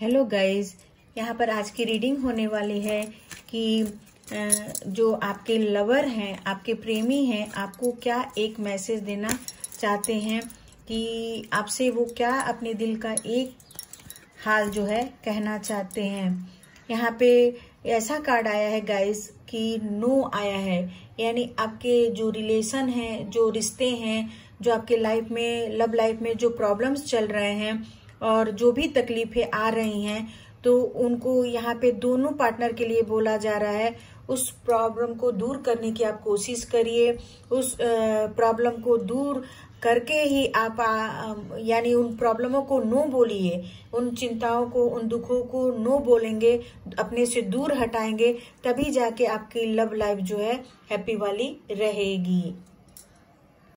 Hello guys, यहाँ पर आज की रीडिंग होने वाली है कि जो आपके लवर हैं, आपके प्रेमी हैं, आपको क्या एक मैसेज देना चाहते हैं कि आपसे वो क्या अपने दिल का एक हाल जो है कहना चाहते हैं। यहाँ पे ऐसा कार्ड आया है गाइस कि नो आया है, यानी आपके जो रिलेशन हैं, जो रिश्ते हैं, जो आपके लाइफ में, लव लाइफ में जो प्रॉब्लम्स चल रहे हैं और जो भी तकलीफें आ रही हैं, तो उनको यहाँ पे दोनों पार्टनर के लिए बोला जा रहा है उस प्रॉब्लम को दूर करने की आप कोशिश करिए। उस प्रॉब्लम को दूर करके ही आप यानी उन प्रॉब्लमों को नो बोलिए, उन चिंताओं को, उन दुखों को नो बोलेंगे, अपने से दूर हटाएंगे, तभी जाके आपकी लव लाइफ जो है हैप्पी वाली रहेगी।